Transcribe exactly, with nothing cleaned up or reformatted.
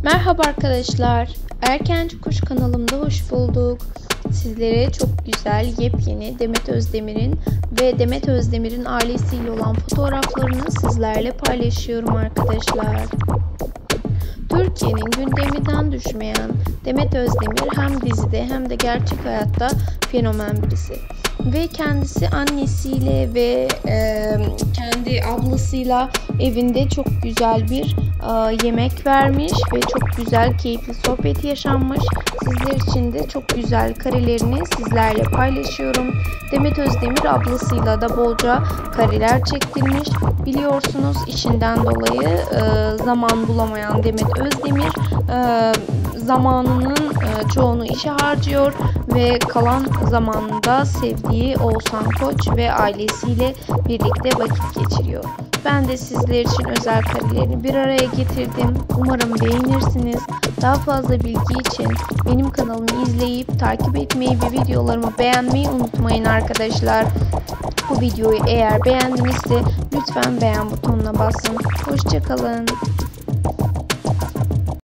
Merhaba arkadaşlar. Erkenci Kuş kanalımda hoş bulduk. Sizlere çok güzel, yepyeni Demet Özdemir'in ve Demet Özdemir'in ailesiyle olan fotoğraflarını sizlerle paylaşıyorum arkadaşlar. Türkiye'nin gündeminden düşmeyen Demet Özdemir hem dizide hem de gerçek hayatta fenomen birisi. Ve kendisi annesiyle ve e, kendi ablasıyla evinde çok güzel bir e, yemek vermiş ve çok güzel, keyifli sohbet yaşanmış. Sizler için de çok güzel karelerini sizlerle paylaşıyorum. Demet Özdemir ablasıyla da bolca kareler çektirmiş. Biliyorsunuz işinden dolayı e, zaman bulamayan Demet Özdemir e, zamanının e, çoğunu işe harcıyor ve kalan zamanında sevdiği Oğuzhan Koç ve ailesiyle birlikte vakit geçiriyor. Ben de sizler için özel karelerini bir araya getirdim. Umarım beğenirsiniz. Daha fazla bilgi için benim kanalımı izleyip takip etmeyi ve videolarımı beğenmeyi unutmayın arkadaşlar. Bu videoyu eğer beğendinizse lütfen beğen butonuna basın. Hoşça kalın.